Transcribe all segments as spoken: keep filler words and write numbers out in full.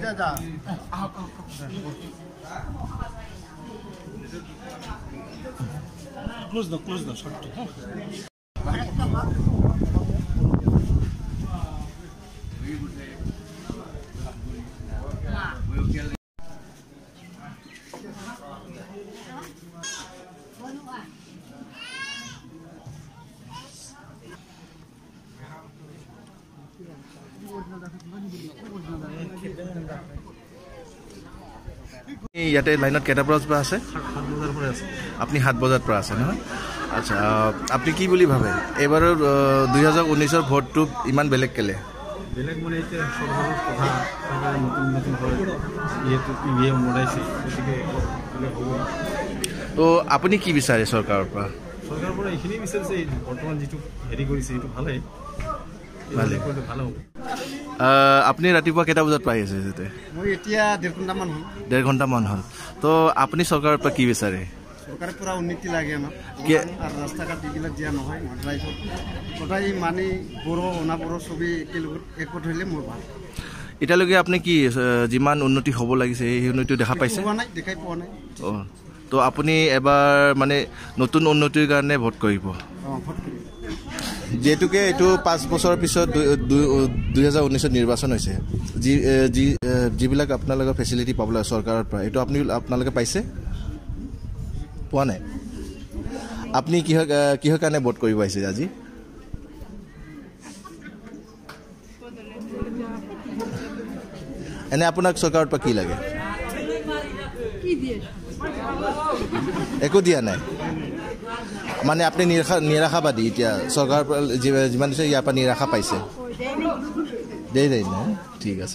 Close the close the shot. ইয়াতে লাইনত কেটা বজাত পৰা আছে সাত বজাৰ পৰা আছে আপুনি সাত বজাত পৰা আছে নহয় আচ্ছা আপুনি কি বুলি ভাবে এবাৰৰ দুই হাজাৰ ঊনৈশ ৰ ভোটটো ইমান বেলেগ কেলে বেলেগ মানে এতিয়া সৰকাৰৰ কথা সৰকাৰে নতুন নতুন হয় ইয়েটো ইয়ে মডাইছে গতিকে বেলেগ হ'ব তো আপুনি কি বিচাৰে চৰকাৰৰ পৰা চৰকাৰৰ পৰা এইখিনি বিচাৰিছে বৰ্তমান যিটো হেৰি কৰিছে এইটো ভালেই ভালে কৰিলে ভাল হ'ব আপুনি ৰাতিপুৱা কেটা বজাত পাই আছে যেতে মই এতিয়া ডেৰ ঘণ্টামান হ'ল ডেৰ ঘণ্টামান হ'ল তো আপুনি চৰকাৰৰ পৰা কি বিচাৰে চৰকাৰে পুৰা উন্নতি লাগে আমাক আৰু ৰাস্তা ঘাট এইবিলাক দিয়া নহয় ড্ৰাইভত সদায় মানে বড়ো অনাবড়ো চবেই একেলগত একত হ'লে মোৰ ভাল এতিয়ালৈকে আপুনি কি যিমান উন্নতি হ'ব লাগিছে সেই উন্নতি দেখা পাইছে পোৱা নাই দেখাই পোৱা নাই অঁ তো আপুনি এবাৰ মানে নতুন উন্নতিৰ কাৰণে ভোট কৰিব অঁ ভোট কৰিম যেহেতুকে এইটো পাঁচ বছৰৰ পিছত দুই হাজাৰ ঊনৈছত নিৰ্বাচন হৈছে যি যি যিবিলাক আপোনালোকৰ ফেচিলিটি পাব লাগে চৰকাৰৰ পৰা এইটো আপুনি আপোনালোকে পাইছে পোৱা নাই আপুনি কিহৰ কিহৰ কাৰণে ভোট কৰিব আহিছে আজি এনে আপোনাক চৰকাৰৰ পৰা কি লাগে একো দিয়া নাই মানে আপুনি নিৰাশা নিৰাশাবাদী এতিয়া চৰকাৰৰ পৰা যিমান দিছে ইয়াৰ পৰা নিৰাশা পাইছে দেই দেই না ঠিক আছে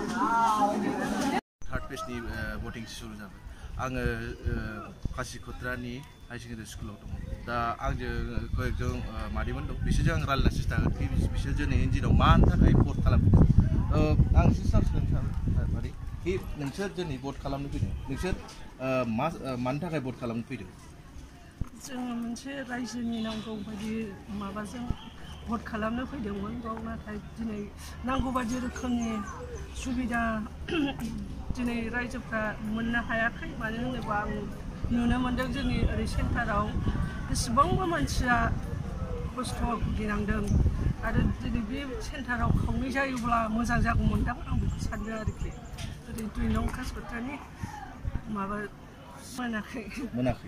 থাৰ্ড পেজनि भटिं सुरु जाबाय आङो खासि खत्रानि हाई सेकेन्डारि स्कुलाव दङ दा आंजों कयेकजन मादैमोन दं बिसोरजों आं रायलायनो सेस्था खालामो बिसोर दिनैनि दिनाव मानि थाखाय भट खालामदों आं एसे सार्च खालामनो मादै नोंसोर दिनै भट खालामनो फैदों नोंसोर मा मानि थाखाय भट खालामनो फैदों जोङो मोनसे रायजोनि नांगौ बायदि माबाजों भट खालामनो फैदोंमोन बाव नाथाय दिनै नांगौ बायदि रोखोमनि सुबिदा दिनै रायजोफ्रा मोननो हायाखै मानो होनोबा आं नुनो मोनदों जोंनि ओरै सेन्टाराव बेसेबांबा मानसिया खस्थ' भुगिनांदों आरो दिनै बे सेन्टाराव खावनै जायोब्ला मोजां जागौमोनदां आं बेखौ सानदों आरोखि ओरै दुइ नं कासकट्रानि माबा मोनाखै मोनाखै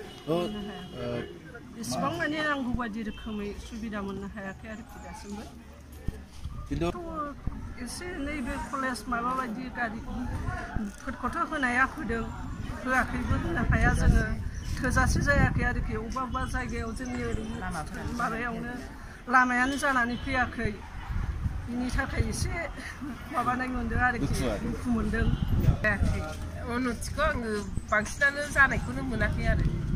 एसेबां माने नांगौ बायदि रोखोमै सुबिदा मोननो हायाखै आरोखि दासिमबो खिन्थु एसे नैबे कलेज माबा बायदि गारिफोरखौथ' होनाया होदों होआखैबो होनो हाया जोङो थोजासे जायाखै आरोखि अबेबा अबेबा जायगायाव जोंनि ओरै माबायावनो लामायानो जानानै फैयाखै बिनि थाखाय एसे माबानाय मोनदों आरोखि दुखु मोनदों उन्नतिखौ आङो बांसिनानो जानायखौनो मोनाखै आरो